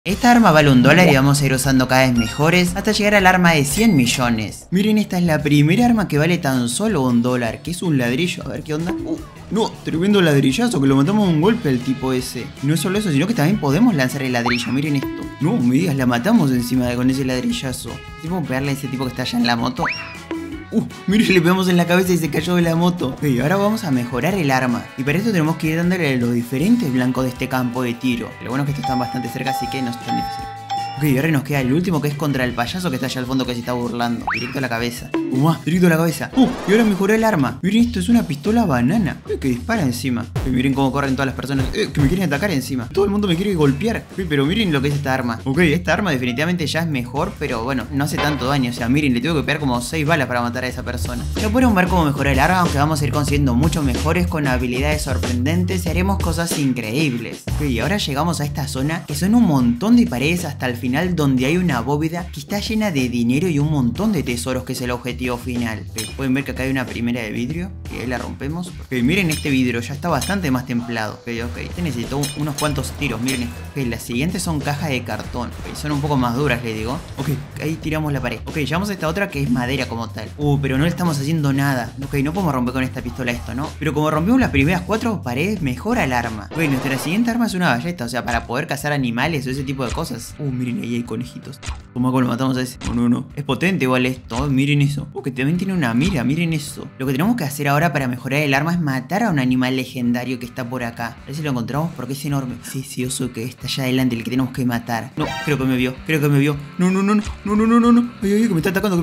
Esta arma vale $1 y vamos a ir usando cada vez mejores hasta llegar al arma de 100 millones. Miren, esta es la primera arma que vale tan solo $1, que es un ladrillo. A ver qué onda. No, tremendo ladrillazo, que lo matamos de un golpe al tipo ese. Y no solo eso, sino que también podemos lanzar el ladrillo. Miren esto. No me digas, la matamos encima con ese ladrillazo. ¿Sí podemos pegarle a ese tipo que está allá en la moto? Miren, le pegamos en la cabeza y se cayó de la moto. Ok, ahora vamos a mejorar el arma. Y para esto tenemos que ir dándole a los diferentes blancos de este campo de tiro. Lo bueno es que estos están bastante cerca, así que no es tan difícil. Ok, ahora nos queda el último, que es contra el payaso que está allá al fondo, que se está burlando. Directo a la cabeza. Directo a la cabeza. Y ahora mejoró el arma. Miren, esto es una pistola banana. Que dispara encima. Miren cómo corren todas las personas que me quieren atacar encima. Todo el mundo me quiere golpear. Pero miren lo que es esta arma. Ok, esta arma definitivamente ya es mejor, pero bueno, no hace tanto daño. O sea, miren, le tengo que pegar como 6 balas para matar a esa persona. Ya podemos ver cómo mejorar el arma, aunque vamos a ir consiguiendo mucho mejores con habilidades sorprendentes y haremos cosas increíbles. Ok, ahora llegamos a esta zona, que son un montón de paredes hasta el final, donde hay una bóveda que está llena de dinero y un montón de tesoros, que es el objetivo final. Pueden ver que acá hay una primera de vidrio, que ahí la rompemos. Miren este vidrio, ya está bastante más templado. Este necesito unos cuantos tiros, miren esto. Las siguientes son cajas de cartón. Son un poco más duras, les digo. Ahí tiramos la pared. Llegamos a esta otra que es madera como tal. Pero no le estamos haciendo nada. No podemos romper con esta pistola esto, ¿no? Pero como rompimos las primeras 4 paredes, mejora el arma. Nuestra siguiente arma es una ballesta, o sea, para poder cazar animales o ese tipo de cosas. Miren, ahí hay conejitos. ¿Cómo lo matamos a ese? No. Es potente igual esto. Miren eso. Que también tiene una mira, miren eso. Lo que tenemos que hacer ahora para mejorar el arma es matar a un animal legendario que está por acá. A ver si lo encontramos porque es enorme. Sí, oso, que está allá adelante, el que tenemos que matar. No, creo que me vio. No. Ay, que me está atacando.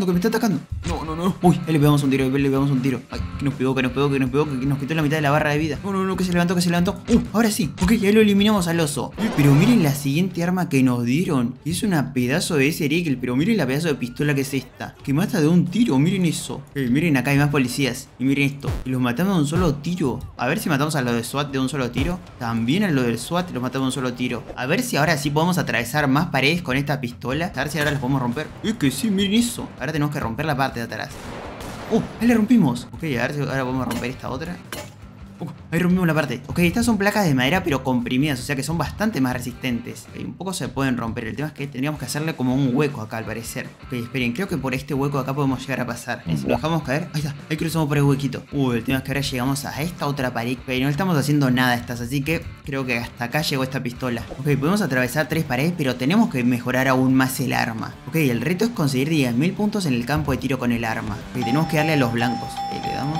No. Ahí le pegamos un tiro, Ay, que nos pegó, que nos quitó la mitad de la barra de vida. No, que se levantó. Ahora sí. Ya lo eliminamos al oso. Pero miren la siguiente arma que nos dieron. Es una pedazo de ese Erikel, pero miren la pedazo de pistola que es esta. Que mata de un tiro, miren eso. Miren, acá hay más policías. Y miren esto. Y los matamos de un solo tiro. A ver si matamos a los de SWAT de un solo tiro. También a los del SWAT los matamos de un solo tiro. A ver si ahora sí podemos atravesar más paredes con esta pistola. A ver si ahora las podemos romper. Que sí, miren eso. Ahora tenemos que romper la parte de atrás. Ahí la rompimos. A ver si ahora podemos romper esta otra. Ahí rompimos la parte. Estas son placas de madera pero comprimidas, o sea que son bastante más resistentes. Un poco se pueden romper. El tema es que tendríamos que hacerle como un hueco acá al parecer. Esperen, creo que por este hueco de acá podemos llegar a pasar. Si lo dejamos caer, ahí está, ahí cruzamos por el huequito. El tema es que ahora llegamos a esta otra pared, pero no estamos haciendo nada a estas, así que creo que hasta acá llegó esta pistola. Podemos atravesar 3 paredes, pero tenemos que mejorar aún más el arma. El reto es conseguir 10.000 puntos en el campo de tiro con el arma. Tenemos que darle a los blancos. Le damos.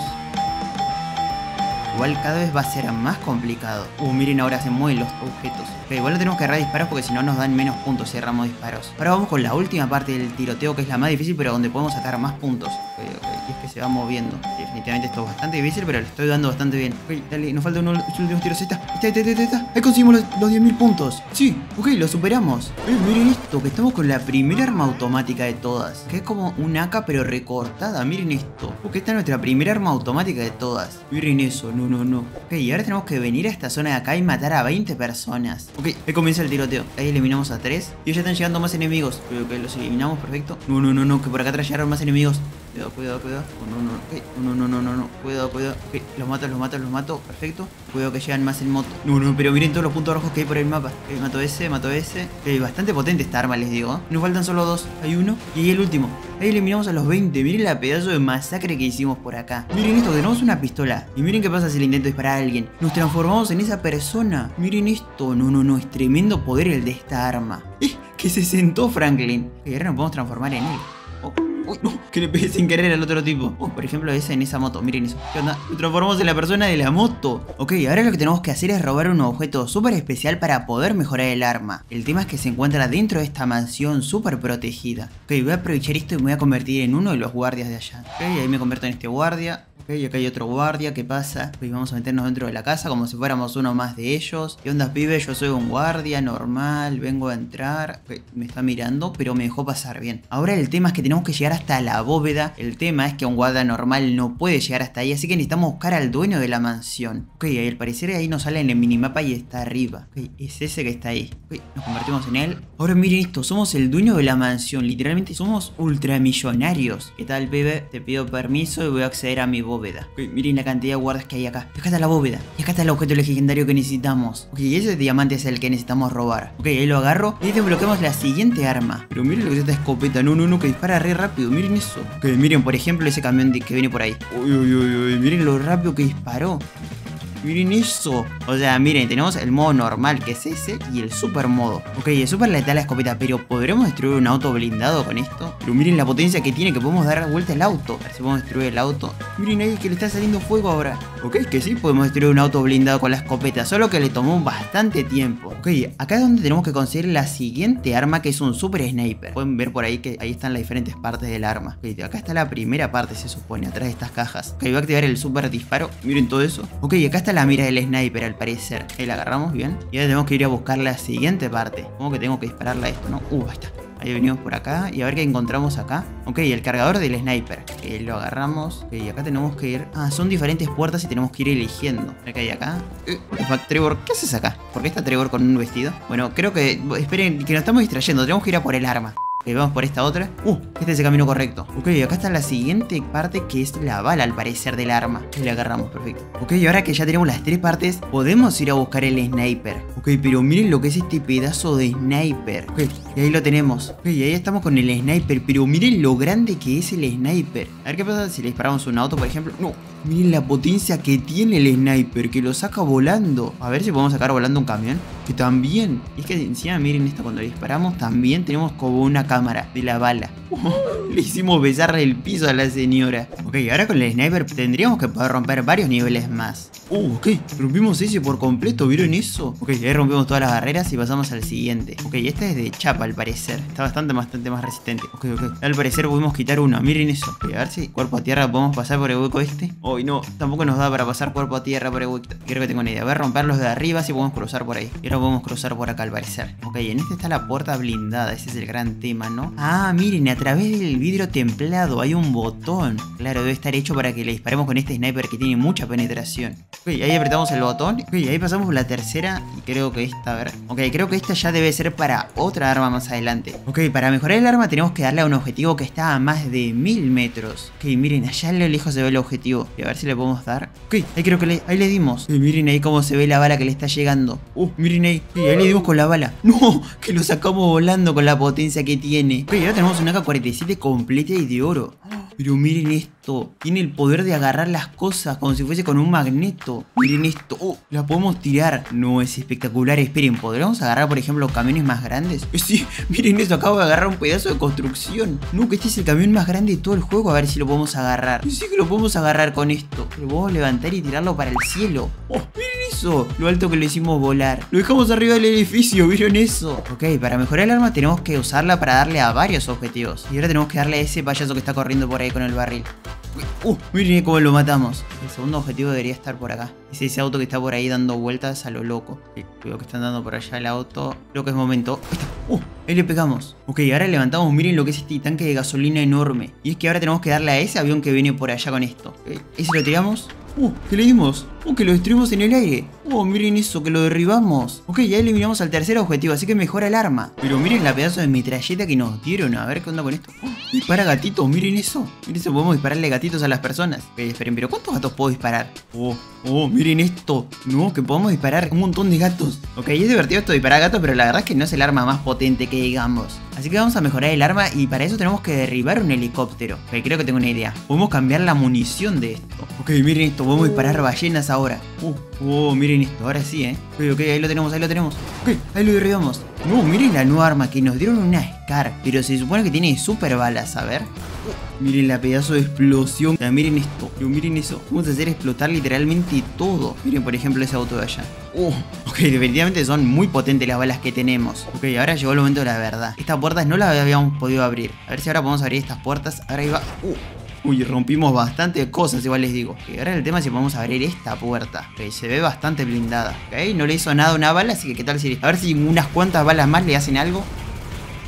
Igual cada vez va a ser más complicado. Miren, ahora se mueven los objetos. Igual no tenemos que errar disparos porque si no nos dan menos puntos si erramos disparos. Ahora vamos con la última parte del tiroteo, que es la más difícil, pero donde podemos sacar más puntos. Y es que se va moviendo. Definitivamente esto es bastante difícil, pero le estoy dando bastante bien. Dale, nos faltan unos últimos tiros. Ahí está. Ahí conseguimos los 10.000 puntos. Sí, lo superamos. Miren esto, que estamos con la primera arma automática de todas. Que es como un AK pero recortada. Miren esto. Esta es nuestra primera arma automática de todas. Miren eso. No. Y ahora tenemos que venir a esta zona de acá y matar a 20 personas. Ahí comienza el tiroteo. Ahí eliminamos a 3. Y ya están llegando más enemigos. Los eliminamos, perfecto. No, que por acá atrás llegaron más enemigos. Cuidado. No. Cuidado. Los mato. Perfecto. Cuidado que llegan más en moto. No, pero miren todos los puntos rojos que hay por el mapa. Mato ese. Bastante potente esta arma, les digo. Nos faltan solo 2. Hay uno. Y ahí el último. Ahí eliminamos a los 20. Miren la pedazo de masacre que hicimos por acá. Miren esto, tenemos una pistola. Y miren qué pasa si le intento disparar a alguien. Nos transformamos en esa persona. Miren esto. No. Es tremendo poder el de esta arma. Que se sentó Franklin. Y ahora nos podemos transformar en él. No, que le pegué sin querer al otro tipo. Por ejemplo, ese en esa moto, miren eso. ¿Qué onda? Nos transformamos en la persona de la moto. Ahora lo que tenemos que hacer es robar un objeto súper especial para poder mejorar el arma. El tema es que se encuentra dentro de esta mansión súper protegida. Voy a aprovechar esto y me voy a convertir en uno de los guardias de allá. Ahí me convierto en este guardia. Y acá hay otro guardia, ¿qué pasa? Vamos a meternos dentro de la casa como si fuéramos uno más de ellos. ¿Qué onda, pibe? Yo soy un guardia normal, vengo a entrar. Me está mirando, pero me dejó pasar bien. Ahora el tema es que tenemos que llegar hasta la bóveda. El tema es que un guardia normal no puede llegar hasta ahí, así que necesitamos buscar al dueño de la mansión. Ahí al parecer ahí nos sale en el minimapa y está arriba. Es ese que está ahí. Nos convertimos en él. Ahora miren esto, somos el dueño de la mansión. Literalmente somos ultramillonarios. ¿Qué tal, pibe? Te pido permiso y voy a acceder a mi bóveda. Ok, miren la cantidad de guardas que hay acá. Acá está la bóveda. Y acá está el objeto legendario que necesitamos. Ok, ese diamante es el que necesitamos robar. Ok, ahí lo agarro. Y desbloqueamos la siguiente arma. Pero miren lo que es esta escopeta. No, que dispara re rápido. Miren eso. Ok, miren, por ejemplo, ese camión que viene por ahí. Uy. Miren lo rápido que disparó. Miren eso. O sea, miren, tenemos el modo normal, que es ese, y el super modo. Ok, el super letal la escopeta, pero ¿podremos destruir un auto blindado con esto? Pero miren la potencia que tiene, que podemos dar vuelta al auto. A ver si podemos destruir el auto. Miren ahí que le está saliendo fuego ahora. Ok, que sí podemos destruir un auto blindado con la escopeta, solo que le tomó bastante tiempo. Ok, acá es donde tenemos que conseguir la siguiente arma, que es un super sniper. Pueden ver por ahí que ahí están las diferentes partes del arma. Ok, acá está la primera parte, se supone, atrás de estas cajas. Ok, voy a activar el super disparo. Miren todo eso. Ok, acá está la mira del sniper al parecer. Ahí la agarramos bien. Y ahora tenemos que ir a buscar la siguiente parte. Como que tengo que dispararle a esto, ¿no? Ahí está. Ahí venimos por acá y a ver qué encontramos acá. Ok, el cargador del sniper. Lo agarramos. Ok, acá tenemos que ir. Ah, son diferentes puertas y tenemos que ir eligiendo. A ver qué hay acá. Trevor, ¿qué haces acá? ¿Por qué está Trevor con un vestido? Bueno, creo que... Esperen, que nos estamos distrayendo. Tenemos que ir a por el arma. Ok, vamos por esta otra. Este es el camino correcto. Ok, acá está la siguiente parte, que es la bala al parecer del arma. Y la agarramos, perfecto. Ok, y ahora que ya tenemos las tres partes, podemos ir a buscar el sniper. Ok, pero miren lo que es este pedazo de sniper. Ok, y ahí lo tenemos. Ok, y ahí estamos con el sniper, pero miren lo grande que es el sniper. A ver qué pasa si le disparamos un auto, por ejemplo. No, miren la potencia que tiene el sniper, que lo saca volando. A ver si podemos sacar volando un camión. Que también, es que encima miren esto, cuando le disparamos también tenemos como una cámara de la bala. Le hicimos besarle el piso a la señora. Ok, ahora con el sniper tendríamos que poder romper varios niveles más. Ok, rompimos ese por completo, ¿vieron eso? Ok, ahí rompimos todas las barreras y pasamos al siguiente. Ok, este es de chapa al parecer. Está bastante más resistente. Ok. Al parecer pudimos quitar uno, miren eso. Ok, a ver si cuerpo a tierra podemos pasar por el hueco este. No, tampoco nos da para pasar cuerpo a tierra por el hueco. Creo que tengo una idea. Voy a romper los de arriba si podemos cruzar por ahí. Y ahora podemos cruzar por acá al parecer. Ok, en este está la puerta blindada. Ese es el gran tema, ¿no? Ah, miren, a través del vidrio templado hay un botón. Claro, debe estar hecho para que le disparemos con este sniper que tiene mucha penetración. Ok, ahí apretamos el botón. Ok, ahí pasamos por la tercera. Y creo que esta, a ver. Ok, creo que esta ya debe ser para otra arma más adelante. Ok, para mejorar el arma tenemos que darle a un objetivo que está a más de 1000 metros. Ok, miren, allá a lo lejos se ve el objetivo. Y a ver si le podemos dar. Ok, ahí creo que ahí le dimos. Miren ahí cómo se ve la bala que le está llegando. Miren ahí. Ahí le dimos con la bala. No, que lo sacamos volando con la potencia que tiene. Ok, ahora tenemos una AK-47 completa y de oro. Pero miren esto. Tiene el poder de agarrar las cosas como si fuese con un magneto. Miren esto. La podemos tirar. No, es espectacular. Esperen, ¿podríamos agarrar, por ejemplo, camiones más grandes? Sí, miren esto. Acabo de agarrar un pedazo de construcción. No, que este es el camión más grande de todo el juego. A ver si lo podemos agarrar. Sí que lo podemos agarrar con esto. Lo podemos levantar y tirarlo para el cielo. Miren eso. Lo alto que lo hicimos volar. Lo dejamos arriba del edificio. ¿Vieron eso? Ok, para mejorar el arma tenemos que usarla para darle a varios objetivos. Y ahora tenemos que darle a ese payaso que está corriendo por ahí con el barril. Miren cómo lo matamos. El segundo objetivo debería estar por acá. Es ese auto que está por ahí dando vueltas a lo loco. Creo que están dando por allá el auto. Creo que es momento. Ahí está. Ahí le pegamos. Ok, ahora levantamos. Miren lo que es este tanque de gasolina enorme. Y es que ahora tenemos que darle a ese avión que viene por allá con esto. Ese lo tiramos. ¿Qué le dimos? Que lo destruimos en el aire. Miren eso, que lo derribamos. Ok, ya eliminamos al tercer objetivo, así que mejora el arma. Pero miren la pedazo de metralleta que nos dieron. A ver qué onda con esto. Dispara gatitos, miren eso. Miren eso, podemos dispararle gatitos a las personas. Ok, esperen, pero ¿cuántos gatos puedo disparar? Miren esto. No, que podemos disparar un montón de gatos. Ok, es divertido esto de disparar gatos, pero la verdad es que no es el arma más potente que digamos. Así que vamos a mejorar el arma y para eso tenemos que derribar un helicóptero. Ok, creo que tengo una idea. Podemos cambiar la munición de esto. Ok, miren esto, podemos disparar ballenas ahora. Miren esto, ahora sí, Ok, ahí lo tenemos. Ok, ahí lo derribamos. No, miren la nueva arma, que nos dieron una Scar. Pero se supone que tiene super balas, a ver. Miren la pedazo de explosión. Miren esto, pero miren eso. Vamos a hacer explotar literalmente todo. Miren, por ejemplo, ese auto de allá. Ok, definitivamente son muy potentes las balas que tenemos. Ok, ahora llegó el momento de la verdad. Estas puertas no las habíamos podido abrir. A ver si ahora podemos abrir estas puertas. Ahora ahí va. Rompimos bastante cosas, igual les digo. Ok, ahora el tema es si podemos abrir esta puerta. Ok, se ve bastante blindada. Ok, no le hizo nada a una bala, así que qué tal si... A ver si unas cuantas balas más le hacen algo.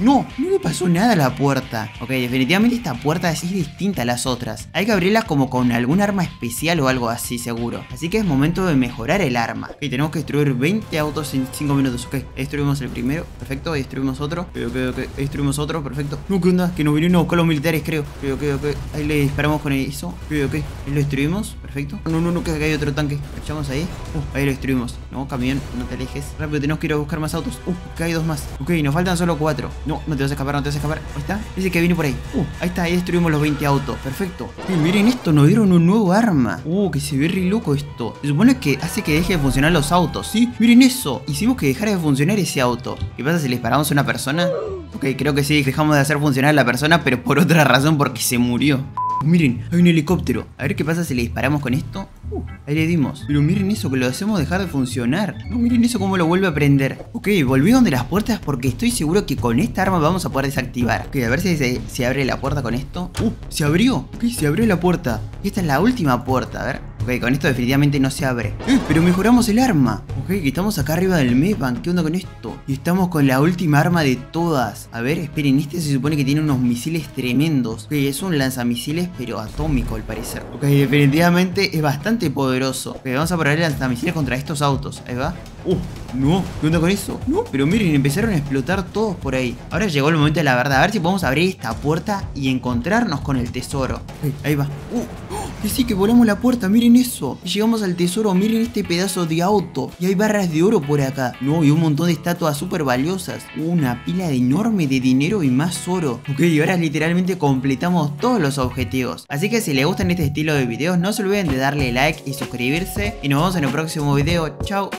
No, no le pasó nada a la puerta. Ok, definitivamente esta puerta es distinta a las otras. Hay que abrirla como con algún arma especial o algo así, seguro. Así que es momento de mejorar el arma. Ok, tenemos que destruir 20 autos en 5 minutos. Ok, destruimos el primero. Perfecto, ahí destruimos otro. Ok, destruimos otro. Perfecto. No, ¿qué onda? Que nos vinieron a buscar los militares, creo. Ok. Ahí le disparamos con eso. Ok. Ahí lo destruimos. Perfecto. No, que acá hay otro tanque. Lo echamos ahí. Ahí lo destruimos. No, camión, no te alejes. Rápido, tenemos que ir a buscar más autos. Acá hay 2 más. Ok, nos faltan solo 4. No te vas a escapar, Ahí está. Ese que viene por ahí. Ahí está, ahí destruimos los 20 autos. Perfecto. Miren esto, nos dieron un nuevo arma. Que se ve re loco esto. Se supone que hace que deje de funcionar los autos, ¿sí? Miren eso. Hicimos que dejara de funcionar ese auto. ¿Qué pasa si le disparamos a una persona? Ok, creo que sí, dejamos de hacer funcionar a la persona, pero por otra razón, porque se murió. Miren, hay un helicóptero. A ver qué pasa si le disparamos con esto. Ahí le dimos. Pero miren eso, que lo hacemos dejar de funcionar. No, miren eso cómo lo vuelve a prender. Ok, volvieron de las puertas porque estoy seguro que con esta arma vamos a poder desactivar. Ok, a ver si se abre la puerta con esto. Se abrió. Ok, se abrió la puerta. Y esta es la última puerta, a ver. Ok, con esto definitivamente no se abre. Pero mejoramos el arma. Ok, que estamos acá arriba del Mevan. ¿Qué onda con esto? Y estamos con la última arma de todas. A ver, esperen, este se supone que tiene unos misiles tremendos. Ok, es un lanzamisiles pero atómico al parecer. Ok, definitivamente es bastante poderoso. Ok, vamos a probar el lanzamisiles contra estos autos. Ahí va. No, ¿qué onda con eso? No, pero miren, empezaron a explotar todos por ahí. Ahora llegó el momento de la verdad. A ver si podemos abrir esta puerta y encontrarnos con el tesoro. Ahí va. Que sí, que volamos la puerta, miren eso. Y llegamos al tesoro, miren este pedazo de auto. Y hay barras de oro por acá. No, y un montón de estatuas súper valiosas. Una pila enorme de dinero y más oro. Ok, y ahora literalmente completamos todos los objetivos. Así que si les gustan este estilo de videos, no se olviden de darle like y suscribirse. Y nos vemos en el próximo video. Chao.